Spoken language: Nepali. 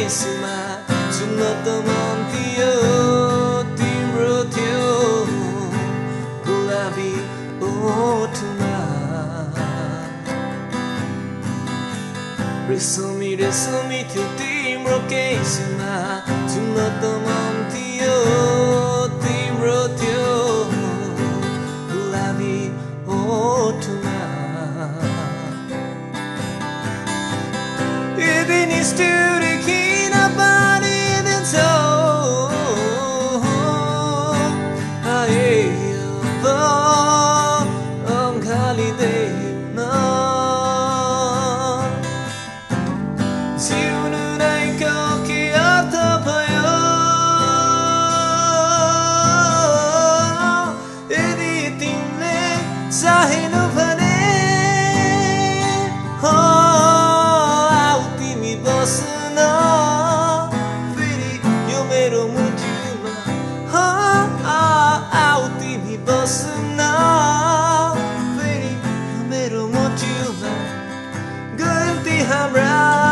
केसमा झुम्न त मन थियो तिम्रो थियो गुलाबी ओठमा रेशमी रेशमी थियो तिम्रो केसमा झुम्न त मन थियो तिम्रो थियो गुलाबी ओठमा यदि निष्ठुर किन पारिदिन्छौ खालिँदैन जिउनु नै के अर्थ भयो यदि तिमीले चाहेनौ भने आऊ तिमी बस्न फेरि यो मेरो मुटुमा आऊ तिमी बस्न फेरि यो मेरो मुटुमा गल्ती हाम्रा